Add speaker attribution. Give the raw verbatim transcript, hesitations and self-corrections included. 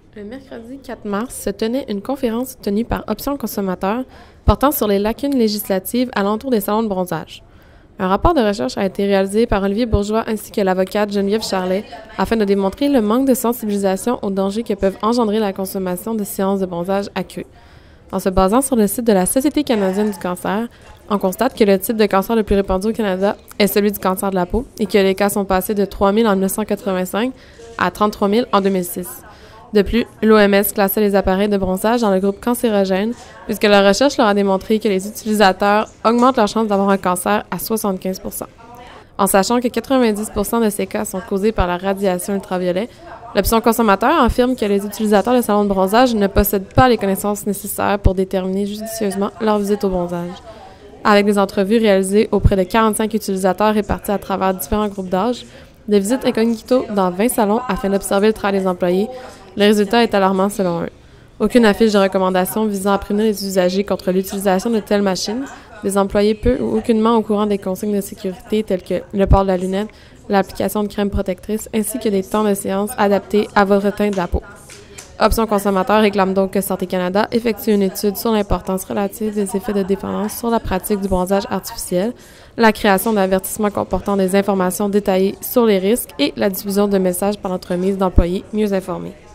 Speaker 1: Le mercredi quatre mars se tenait une conférence tenue par Options consommateurs portant sur les lacunes législatives alentour des salons de bronzage. Un rapport de recherche a été réalisé par Olivier Bourgeois ainsi que l'avocate Geneviève Charlet afin de démontrer le manque de sensibilisation aux dangers que peuvent engendrer la consommation de séances de bronzage accrues. En se basant sur le site de la Société canadienne du cancer, on constate que le type de cancer le plus répandu au Canada est celui du cancer de la peau et que les cas sont passés de trois mille en mille neuf cent quatre-vingt-cinq à trente-trois mille en deux mille six. De plus, l'O M S classait les appareils de bronzage dans le groupe cancérogène puisque la recherche leur a démontré que les utilisateurs augmentent leur chance d'avoir un cancer à soixante-quinze pour cent. En sachant que quatre-vingt-dix pour cent de ces cas sont causés par la radiation ultraviolet, l'Option consommateur affirme que les utilisateurs de salons de bronzage ne possèdent pas les connaissances nécessaires pour déterminer judicieusement leur visite au bronzage. Avec des entrevues réalisées auprès de quarante-cinq utilisateurs répartis à travers différents groupes d'âge, des visites incognito dans vingt salons afin d'observer le travail des employés, le résultat est alarmant selon eux. Aucune affiche de recommandation visant à prévenir les usagers contre l'utilisation de telles machines, des employés peu ou aucunement au courant des consignes de sécurité telles que le port de la lunette, l'application de crème protectrice ainsi que des temps de séance adaptés à votre teint de la peau. Options consommateurs réclame donc que Santé Canada effectue une étude sur l'importance relative des effets de dépendance sur la pratique du bronzage artificiel, la création d'avertissements comportant des informations détaillées sur les risques et la diffusion de messages par l'entremise d'employés mieux informés.